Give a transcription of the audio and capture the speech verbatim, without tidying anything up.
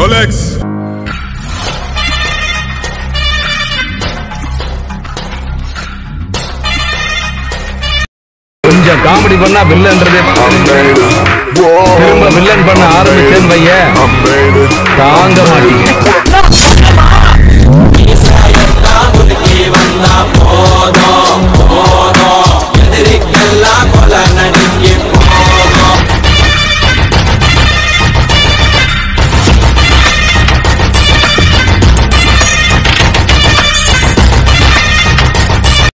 Rolex கொஞ்சம் comedy பண்ணா வில்லன்றதே திரும்ப வில்லன் பண்ண ஆரம்பிச்சேன்னு வைய தாங்க மாட்டீங்க.